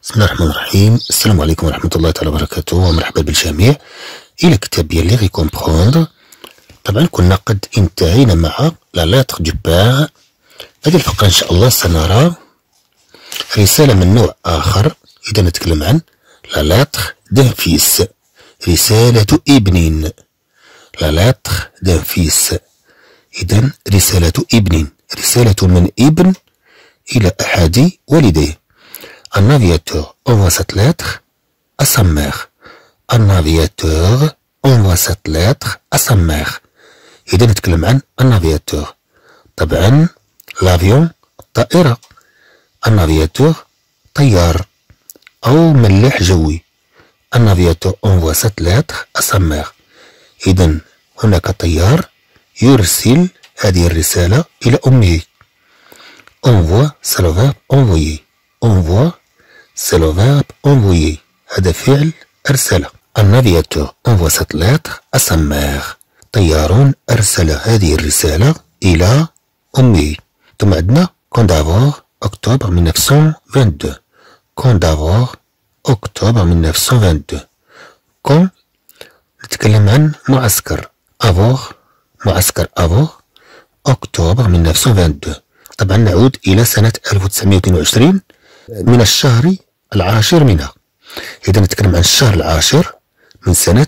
بسم الله الرحمن الرحيم. السلام عليكم ورحمة الله تعالى وبركاته، ومرحبا بالجميع إلى كتاب ديال لي غيكومبخوندر. طبعا كنا قد انتهينا مع لا لاتر دو بار. هذه الفقرة إن شاء الله سنرى رسالة من نوع آخر، إذا نتكلم عن لا لاتر دان فيس، رسالة ابن. لا لاتر دان فيس، إذا رسالة ابن، رسالة من ابن إلى أحد والديه. Un aviateur envoie cette lettre à sa mère. Un aviateur envoie cette lettre à sa mère. إذا نتكلم عن un aviateur. طبعا لافيون الطائرة، un aviateur طيار أو ملاح جوي. Un aviateur envoie cette lettre à sa mère. إذا هناك طيار يرسل هذه الرسالة إلى أمه. Envoie c'est le verbe envoyer. Envoie c'est le verbe envoyer. هذا فعل أرسل. Un aviateur envoie cette lettre à sa mère. طيار أرسل هذه الرسالة إلى أمه. ثم عندنا كوندافور أكتوبر 1922. كوندافور أكتوبر 1922. كون نتكلم عن معسكر. أفور معسكر أفور أكتوبر 1922. طبعا نعود إلى سنة 1922 من الشهر العاشر منها. إذا نتكلم عن الشهر العاشر من سنة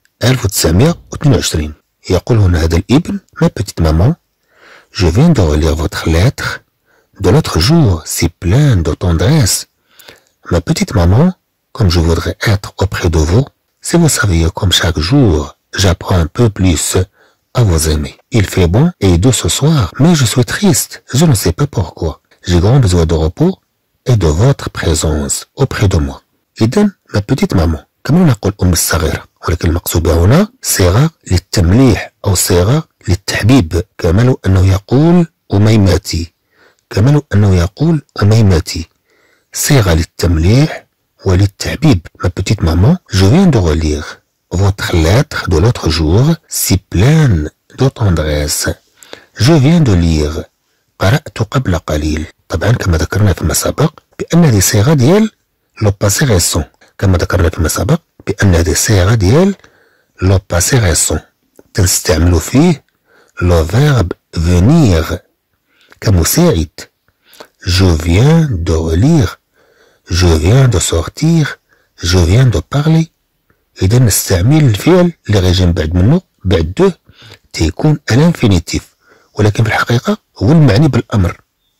1922. يقول هنا هذا الابن: Ma petite maman, je viens de relire votre lettre de l'autre jour, si pleine de tendresse. Ma petite maman, comme je voudrais être auprès de vous, si vous saviez comme chaque jour, j'apprends un peu plus à vous aimer. Il fait bon et doux ce soir, mais je suis triste, je ne sais pas pourquoi. J'ai grand besoin de repos et de votre présence auprès de moi. إذن ما بتيت مامون كما نقول أم الصغيرة، ولكن المقصود بها هنا صيغة للتمليح أو صيغة للتحبيب، كما لو أنه يقول أميمتي، كما لو أنه يقول أميمتي، صيغة للتمليح وللتحبيب. ما بتيت مامون je viens de relire votre lettre de l'autre jour si pleine de tendresse. Je viens de lire قرأت قبل قليل. طبعا كما ذكرنا فيما سبق بأن هذه صيغة ديال لو باسي ريسون، كما ذكرنا فيما سبق بأن هذه صيغة ديال لو باسي ريسون تنستعملو فيه لو فيرب فونيغ كمساعد. Je viens de relire, je viens de sortir, je viens de parler. إذا نستعمل الفعل اللي غيجي من بعد منه بعد دو تيكون الانفينيتيف، ولكن في الحقيقة هو المعني بالأمر.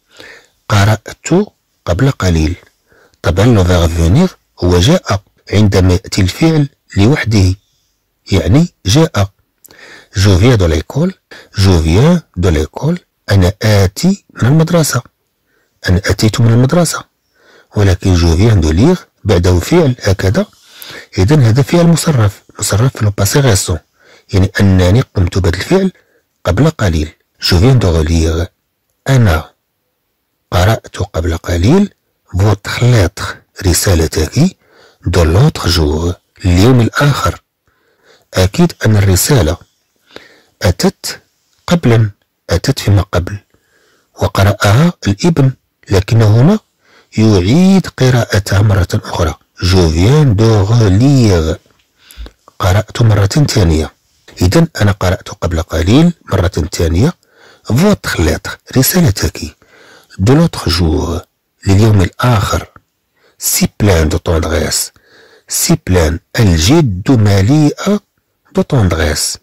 قرأت قبل قليل. طبعا لو فيرب فونيغ هو جاء عندما يأتي الفعل لوحده، يعني جاء. جو فيان دو ليكول، جو فيان دو ليكول، أنا آتي من المدرسة، أنا أتيت من المدرسة. ولكن جو فيان دو ليغ بعده فعل هكذا، إذن هذا فعل مصرف، مصرف في لو باسي ريسون، يعني أنني قمت بهذا الفعل قبل قليل. جو فيان دو غوليغ، أنا قرأت قبل قليل votre lettre رسالتك de l'autre jour اليوم الآخر. أكيد أن الرسالة أتت قبلا، أتت فيما قبل وقرأها الابن، لكن هنا يعيد قراءتها مرة أخرى. je viens de relire، قرأت مرة ثانية. إذن أنا قرأت قبل قليل مرة ثانية votre lettre رسالتك de l'autre jour لليوم الآخر si plein de tendresse. si plein الجد مليئة de tendresse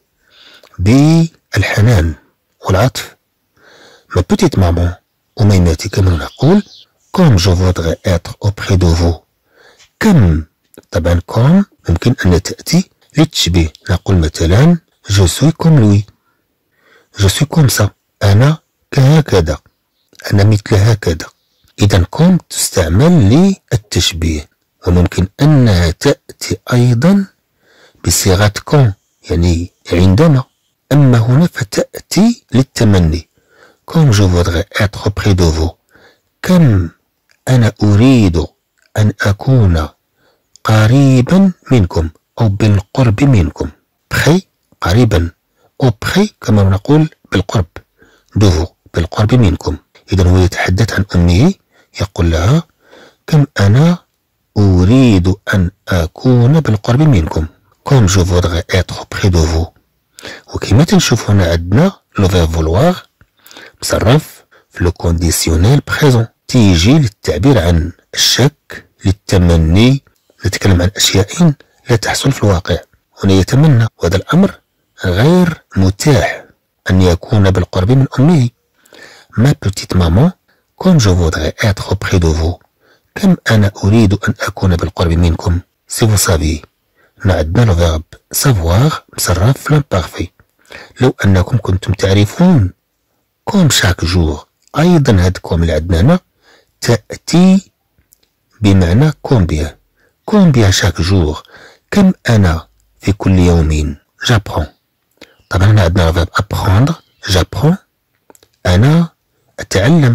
بالحنان والعطف. ma petite maman أميمتي كما نقول comme je voudrais être auprès de vous. كم طبعا كوم ممكن أن تأتي للتشبيه، نقول مثلا je suis comme lui، je suis comme ça، أنا كهكذا، أنا مثل هكذا. إذا كوم تستعمل للتشبيه، وممكن أنها تأتي أيضا بصيغة كون يعني عندما، أما هنا فتأتي للتمني. comme je voudrais être auprès de vous، كم أنا أريد أن أكون قريبا منكم أو بالقرب منكم. بخي قريبا، أو بخي كما نقول بالقرب، دوفو بالقرب منكم. إذا هو يتحدث عن أمه، يقول لها كم أنا أريد أن أكون بالقرب منكم. Comme je voudrais être auprès de vous. وكما تنشوف هنا عندنا لو فيرب فولوار مصرف في لو كونديسيونيل بريزون، تيجي للتعبير عن الشك، للتمني، نتكلم عن أشياء لا تحصل في الواقع. هنا يتمنى، وهذا الأمر غير متاح أن يكون بالقرب من أمه. ما بتيت مامون كوم جو فودغي إتر أوبري دو فو. كم أنا أريد أن أكون بالقرب منكم. سي فو سافي. هنا عندنا لو فيرب سافوار مصرف في لامبارفي. لو أنكم كنتم تعرفون كوم شاك جور. أيضا هاد كوم اللي عندنا هنا تأتي بمعنى كومبيان. كومبيان شاك جور. كم أنا في كل يوم. جابرون. طبعا هنا عندنا لو فيرب أبخوندر. جابرون أنا أتعلم.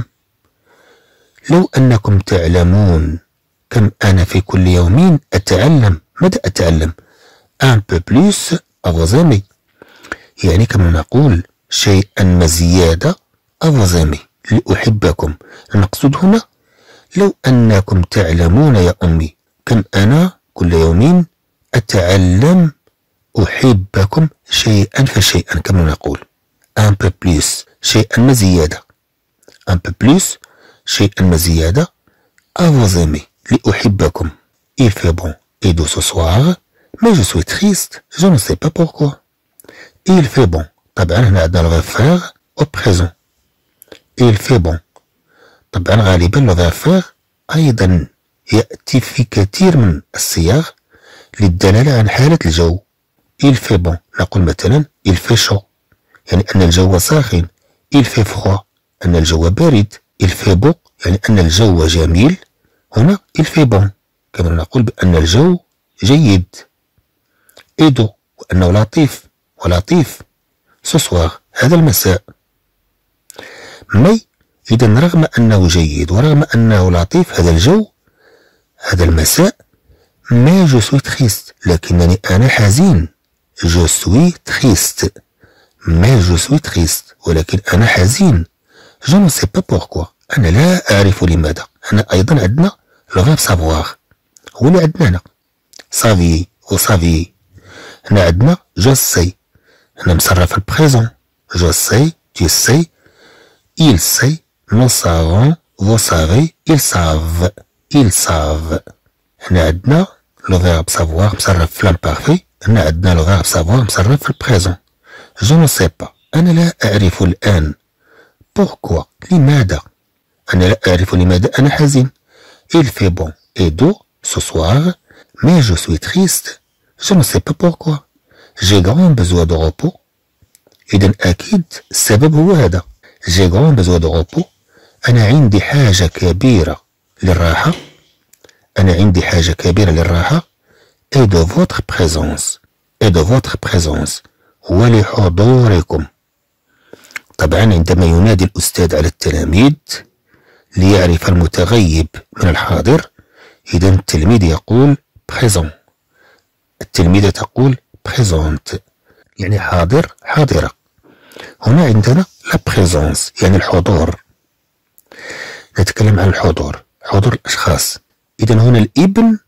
لو أنكم تعلمون كم أنا في كل يوم أتعلم. ماذا أتعلم؟ un peu plus à vos amis. يعني كما نقول شيئا مزيادة à vos amis لأحبكم. المقصود هنا لو أنكم تعلمون يا أمي كم أنا كل يوم أتعلم أحبكم شيئا فشيئا كما نقول un peu plus شيئا مزيادة un peu plus شيئا مزيادة à vos amis لأحبكم. Il fait bon et doux ce soir mais je suis triste je ne sais pas pourquoi. Il fait bon. طبعا هنا عندنا لو فيغ au présent. Il fait bon. طبعا غالبا لو فيغ أيضا يأتي في كثير من الصيغ للدلالة عن حالة الجو. Il fait bon نقول مثلا il fait chaud يعني أن الجو ساخن. Il fait froid أن الجو بارد. Il fait beau يعني أن الجو جميل. هنا il fait bon كما نقول بأن الجو جيد. et doux وأنه لطيف ولطيف. ce soir هذا المساء. مي إذا رغم أنه جيد ورغم أنه لطيف هذا الجو هذا المساء ما جو سوي تخيست لكنني أنا حزين. جو سوي تخيست ما جو سوي تخيست ولكن أنا حزين. جو نو سي با بوركوا أنا لا أعرف لماذا. هنا أيضا عندنا لو فيرب سافوار هو اللي عندنا هنا سافي وسافي. هنا عندنا جو سي هنا مصرف البريزون. جو سي tu sais il sait nous savons vous savez ils savent ils savent. هنا عندنا لو فيرب سافوار مصرف في لامبارفي. هنا عندنا لو فيرب سافوار مصرف في البريزون. جو نو سي با أنا لا أعرف الآن. بوركوا لماذا. أنا لا أعرف لماذا أنا حزين. il fait bon et doux ce soir mais je suis triste je ne sais pas pourquoi. j'ai grand besoin de repos. إذن أكيد السبب هو هذا. j'ai grand besoin de repos أنا عندي حاجة كبيرة للراحة. أنا عندي حاجة كبيرة للراحة. et de votre présence et de votre présence ولحضوركم. طبعا عندما ينادي الأستاذ على التلاميذ ليعرف المتغيب من الحاضر إذن التلميذ يقول présent. التلميذة تقول présente يعني حاضر حاضرة. هنا عندنا لا بريزونس يعني الحضور. نتكلم عن الحضور حضور الأشخاص. إذا هنا الابن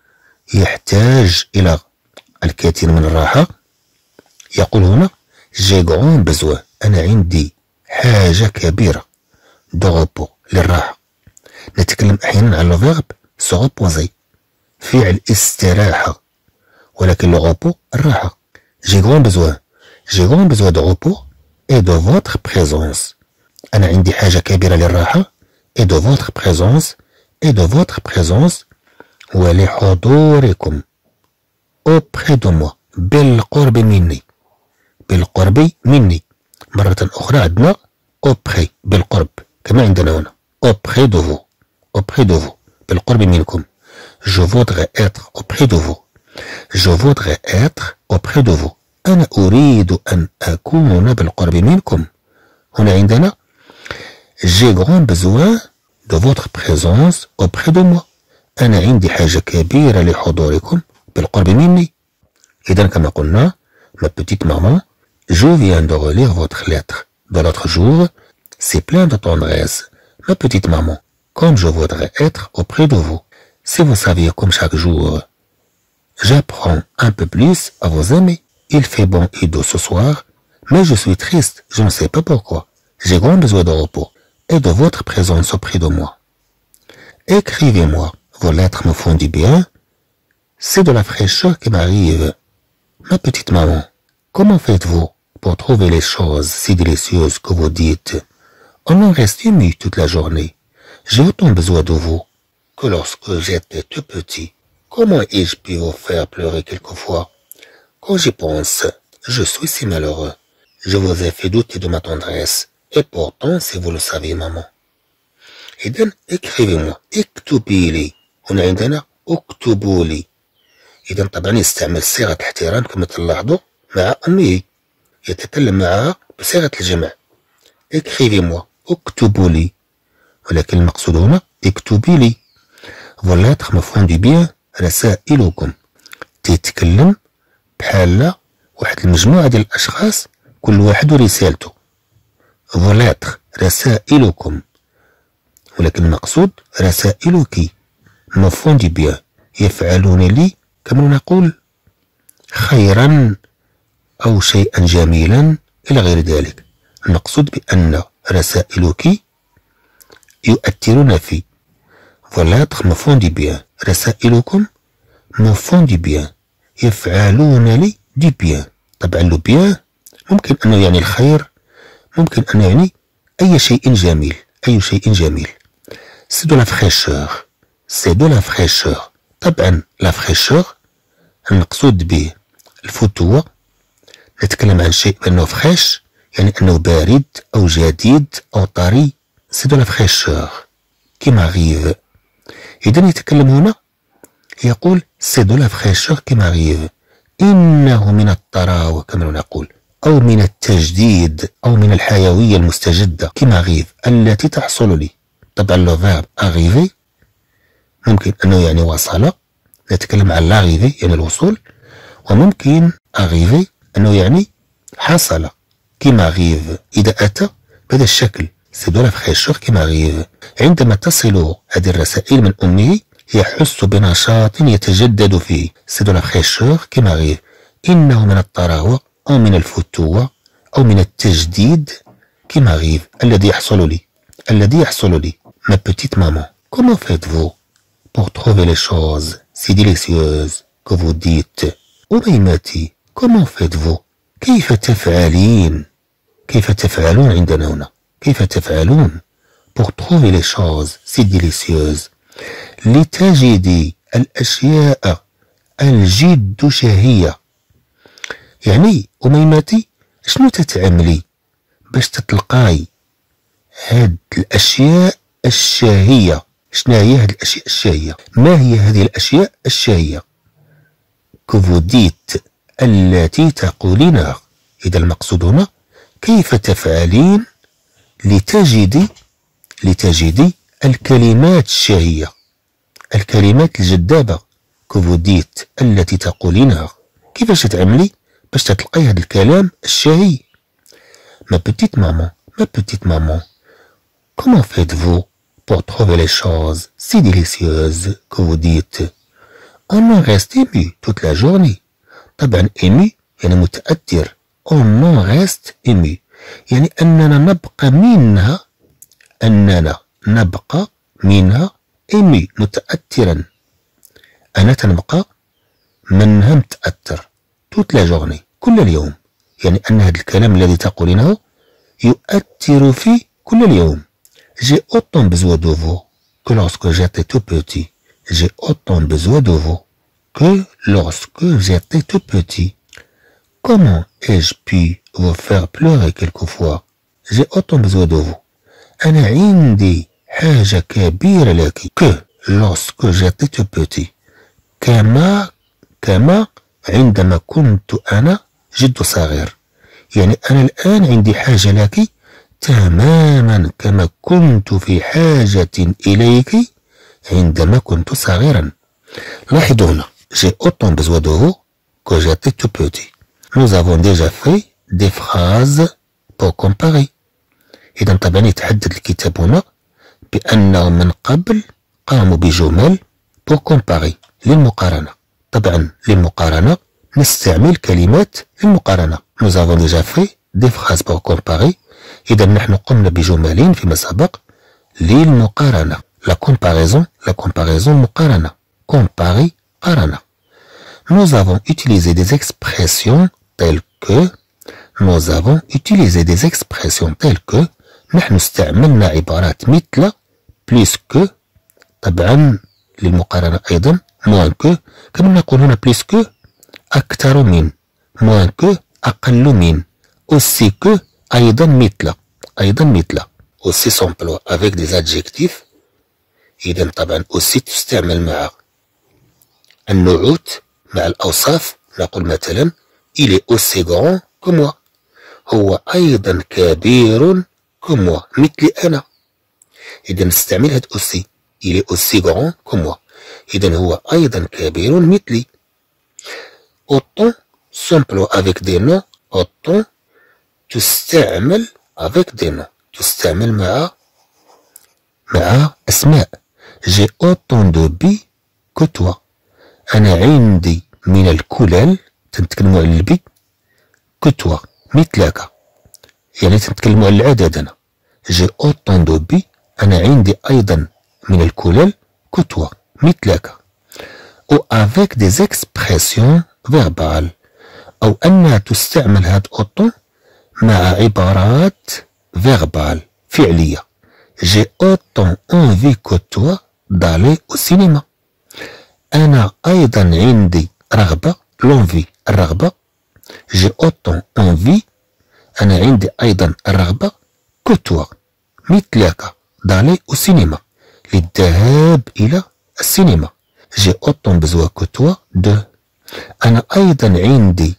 يحتاج إلى الكثير من الراحة. يقول هنا جي غون بزوان أنا عندي حاجة كبيرة دو ريبو للراحة. نتكلم أحيانا عن لو فيرب سو ريبوزي فعل استراحة ولكن لو ريبو الراحة. جي غون بزوان دو ريبو et de votre présence. أنا عندي حاجة كبيرة للراحة et de votre présence et de votre présence ولحضوركم auprès de moi بالقرب مني. بالقرب مني. مرة أخرى عندنا auprès بالقرب كما عندنا هنا auprès de vous auprès de vous بالقرب منكم. je voudrais être auprès de vous je voudrais être auprès de vous أنا أريد أن أكون بالقرب منكم. هنا عندنا j'ai grand besoin de votre présence auprès de moi أنا عندي حاجة كبيرة لحضوركم بالقرب مني. إذا كما قلنا ma petite maman je viens de relire votre lettre de l'autre jour c'est plein de tendresse. ma petite maman comme je voudrais être auprès de vous Si vous saviez comme chaque jour, j'apprends un peu plus à vous aimer. Il fait bon et doux ce soir, mais je suis triste, je ne sais pas pourquoi. J'ai grand besoin de repos et de votre présence auprès de moi. Écrivez-moi, vos lettres me font du bien. C'est de la fraîcheur qui m'arrive. Ma petite maman, comment faites-vous pour trouver les choses si délicieuses que vous dites? On en reste ému toute la journée. J'ai autant besoin de vous que lorsque j'étais tout petit. Comment ai-je pu vous faire pleurer quelquefois? Quand j'y pense, je suis si malheureux. Je vous ai fait douter de ma tendresse. Et pourtant, si vous le savez, maman. إذن اكتبوا لي. هنا عندنا اكتبوا لي. إذن طبعا يستعمل صيغة الاحترام كما تلاحظوا مع أمه. يتكلم معها بصيغة الجمع. écrivez-moi. اكتبوا لي. ولكن المقصود هنا اكتبي لي. Vos lettres me font du bien. رسائلكم. تتكلم بحال واحد المجموعة ديال الأشخاص كل واحد ورسالته. Vos lettres. رسائلكم. ولكن المقصود رسائلك me font du bien. يفعلون لي كما نقول خيرا أو شيئا جميلا إلى غير ذلك. المقصود بأن رسائلك يؤثرون في. Vos lettres me font du bien. رسائلكم me font du bien. يفعلون لي du bien. طبعا لو bien ممكن أنه يعني الخير، ممكن أنه يعني أي شيء جميل، أي شيء جميل. C'est de la fraîcheur. C'est de la fraîcheur. طبعا la fraîcheur المقصود به الفتوة. نتكلم عن شيء بأنه فريش يعني أنه بارد أو جديد أو طري. C'est de la fraîcheur qui m'arrive. إذن يتكلم هنا يقول c'est de la fraîcheur qui m'arrive. إنه من الطراوة كما نقول، أو من التجديد، أو من الحيوية المستجدة qui m'arrive التي تحصل لي. طبعا لو فيرب arriver ممكن أنه يعني وصل، نتكلم عن l'arrivée يعني الوصول، وممكن arriver أنه يعني حصل qui m'arrive إذا أتى بهذا الشكل. c'est de la fraîcheur qui m'arrive. عندما تصل هذه الرسائل من أمه يحس بنشاط يتجدد فيه. c'est de la fraîcheur qui m'arrive. إنه من الطراوة أو من الفتوة أو من التجديد qui m'arrive الذي يحصل لي، الذي يحصل لي. Ma petite maman, comment faites-vous pour trouver les choses si délicieuses que vous dites? أميمتي، comment faites-vous؟ كيف تفعلين؟ كيف تفعلون عندنا هنا؟ كيف تفعلون pour trouver les choses si délicieuses؟ لتجدي الأشياء الجد شهية. يعني أميمتي شنو تتعملي باش تتلقاي هاد الأشياء الشاهية؟ شنو هي هاد الأشياء الشاهية؟ ما هي هذه الأشياء الشاهية؟ que vous dites التي تقولينها. إذا المقصود هنا كيف تفعلين لتجدي الكلمات الشاهية، الكلمات الجذابة que vous dites التي تقولينها. كيفاش تعملي باش تتلقاي هذا الكلام الشاهي؟ Ma petite maman, comment faites-vous pour trouver les choses si délicieuses que vous dites? On en reste ému toute la journée. طبعا ému يعني متأثر. On en reste ému يعني أننا نبقى منها ému متأثرا. أنا تنبقى منها متأثر toute la journée كل اليوم. يعني أن هذا الكلام الذي تقولينه يؤثر في كل اليوم. J'ai autant besoin de vous que lorsque j'étais tout petit. J'ai autant besoin de vous que lorsque j'étais tout petit. Comment ai-je pu vous faire pleurer quelquefois? J'ai autant besoin de vous. أنا عندي حاجة كبيرة لك que lorsque j'étais tout petit. كما عندما كنت أنا جد صغير. يعني أنا الآن عندي حاجة لك تماما كما كنت في حاجة إليك عندما كنت صغيرا. لاحظوا هنا j'ai autant besoin de vous que j'étais tout petit. Nous avons déjà fait des phrases pour comparer. إذا طبعا يتحدث الكتاب هنا بأنهم من قبل قاموا بجمل pour comparer للمقارنة. طبعا للمقارنة نستعمل كلمات للمقارنة. nous avons déjà fait des phrases pour comparer. إذا نحن قمنا بجمل فيما سبق للمقارنة. la comparaison مقارنة. comparer قارنة. nous avons utilisé des expressions telles que نحن استعملنا عبارات مثل plus que. طبعا للمقارنة أيضا moins que. كما نقول هنا plus que أكثر من، moins que أقل من، aussi que أيضا مثل. aussi s'emploie avec des adjectifs. إذا طبعا aussi تستعمل مع النعوت، مع الأوصاف. نقول مثلا il est aussi grand que moi. هو أيضا كبير que moi، مثلي أنا. إذا نستعمل هاد aussi. il est aussi grand que moi. إذا هو أيضا كبير مثلي. autant s'emploie avec des noms. autant تستعمل avec des noms، تستعمل مع أسماء. j'ai autant de billes que toi. أنا عندي من الكلل، تنتكلموا على البي، que toi مثلك، يعني تنتكلموا على العدد. أنا j'ai autant de billes، أنا عندي أيضا من الكلل que toi مثلك. ou avec des expressions verbales، أو أنها تستعمل هاد autant مع عبارات verbal فعلية. j'ai autant envie que toi d'aller au cinéma. أنا أيضا عندي رغبة، l'envie الرغبة. j'ai autant envie، أنا عندي أيضا الرغبة que toi مثلك d'aller au cinéma، للذهاب إلى السينما. j'ai autant besoin que toi de. أنا أيضا عندي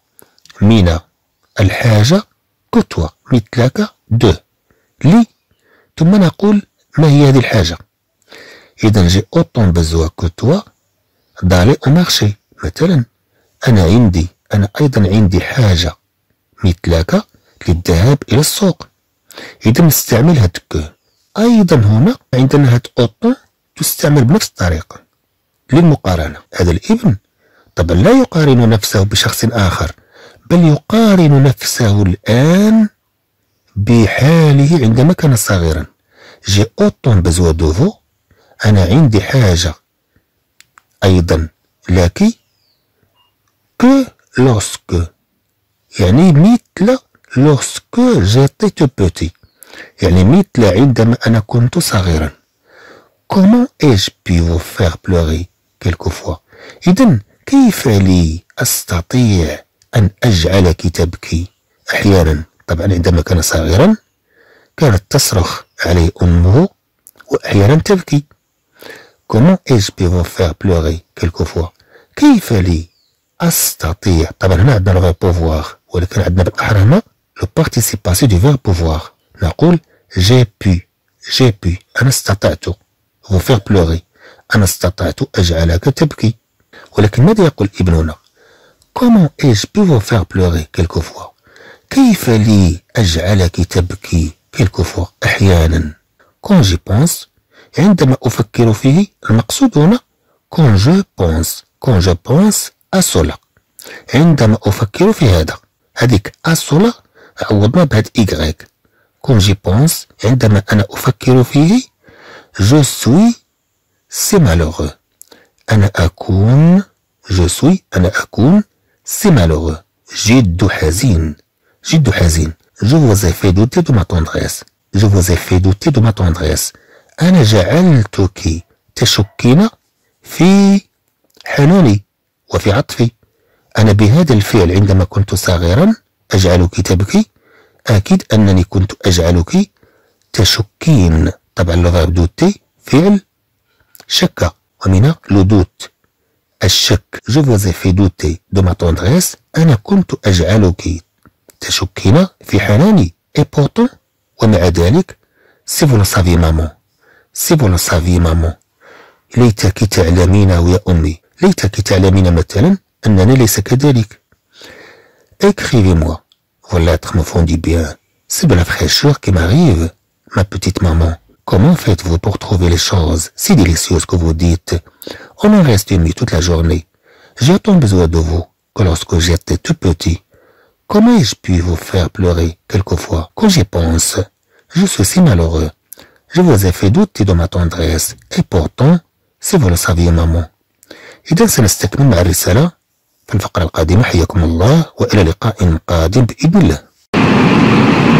من الحاجة que toi مثلك de لي. ثم نقول ما هي هذه الحاجة. إذا j'ai autant besoin que toi d'aller au marché. مثلا أنا أيضا عندي حاجة مثلك للذهاب إلى السوق. إذا نستعمل هاد كو. أيضا هنا عندنا هاد autant تستعمل بنفس الطريقة للمقارنة. هذا الابن طبعا لا يقارن نفسه بشخص آخر، بل يقارن نفسه الآن بحاله عندما كان صغيرا. j'ai autant besoin de vous، أنا عندي حاجة أيضا لك que lorsque، يعني مثل lorsque j'étais tout petit، يعني مثل عندما أنا كنت صغيرا. comment ai-je pu vous faire pleurer quelquefois. إذن كيف لي أستطيع أن أجعلك تبكي أحيانا. طبعا عندما كان صغيرا كانت تصرخ عليه أمه وأحيانا تبكي. comment ai-je pu vous faire pleurer quelquefois. كيف لي أستطيع. طبعا هنا عندنا الفيرب pouvoir، ولكن عندنا بالأحرى هنا le participe passé du verbe pouvoir. نقول j'ai pu أنا استطعت vous faire pleurer، أنا استطعت أجعلك تبكي. ولكن ماذا يقول ابن هنا؟ comment ai-je pu vous faire pleurer quelquefois. كيف لي أجعلك تبكي quelquefois أحيانا. quand j'y pense، عندما أفكر فيه. المقصود هنا quand je pense à cela، عندما أفكر في هذا. هذيك à cela عوضنا بهاد إيكغيك. quand j'y pense عندما أنا أفكر فيه. je suis c'est malheureux، أنا أكون c'est malheureux، جد حزين. je vous ai fait douter de ma tendresse، أنا جعلتك تشكين في حناني وفي عطفي. أنا بهذا الفعل عندما كنت صغيرا أجعلك تبكي، أكيد أنني كنت أجعلك تشكين. طبعا لو فيرب دوتي فعل شك، ومن لو دوت الشك. je vous ai fait douter de ma tendresse، أنا كنت أجعلك تشكين في حناني. et pourtant، ومع ذلك si vous le saviez maman، ليتك تعلمينه يا أمي. ليتك تعلمين مثلا أنني ليس كذلك. écrivez-moi vos lettres me font du bien. c'est de la fraîcheur qui m'arrive ma petite maman Comment faites-vous pour trouver les choses si délicieuses que vous dites? On en reste une nuit toute la journée. J'ai autant besoin de vous que lorsque j'étais tout petit. Comment ai-je pu vous faire pleurer quelquefois quand j'y pense? Je suis si malheureux. Je vous ai fait douter de ma tendresse. Et pourtant, si vous le saviez, maman. إذا سنستكمل مع الرسالة في الفقرة القادمة. حياكم الله وإلى لقاء قادم بإذن الله.